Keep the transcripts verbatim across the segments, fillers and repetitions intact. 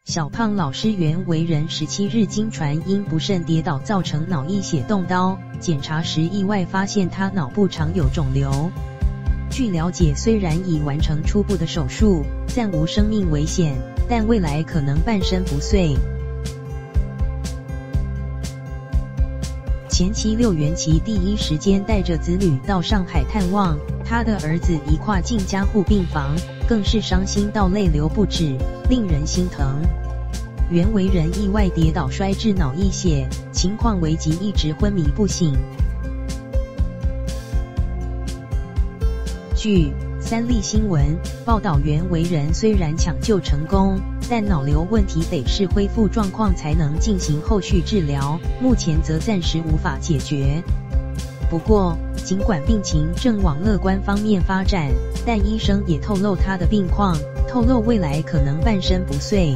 小胖老师原为人十七日经传因不慎跌倒造成脑溢血动刀，检查时意外发现他脑部常有肿瘤。据了解，虽然已完成初步的手术，暂无生命危险，但未来可能半身不遂。前妻六元琪第一时间带着子女到上海探望，他的儿子一跨进加护病房，更是伤心到泪流不止，令人心疼。原为人意外跌倒摔致脑溢血，情况危急，一直昏迷不醒。据三立新闻报道，原为人虽然抢救成功，但脑瘤问题得视恢复状况才能进行后续治疗，目前则暂时无法解决。不过，尽管病情正往乐观方面发展，但医生也透露他的病况，透露未来可能半身不遂。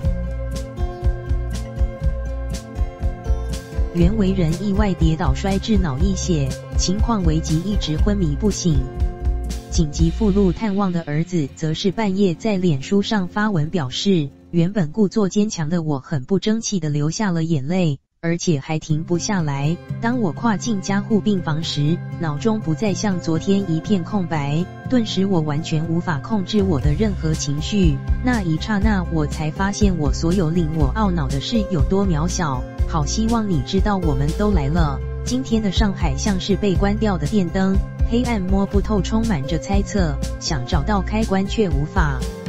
原为人意外跌倒摔致脑溢血，情况危急，一直昏迷不醒。紧急赴路探望的儿子则是半夜在脸书上发文表示，原本故作坚强的我很不争气地流下了眼泪，而且还停不下来。当我跨进加护病房时，脑中不再像昨天一片空白，顿时我完全无法控制我的任何情绪。那一刹那，我才发现我所有令我懊恼的事有多渺小。好希望你知道我们都来了。今天的上海像是被关掉的电灯，黑暗摸不透，充满着猜测，想找到开关却无法。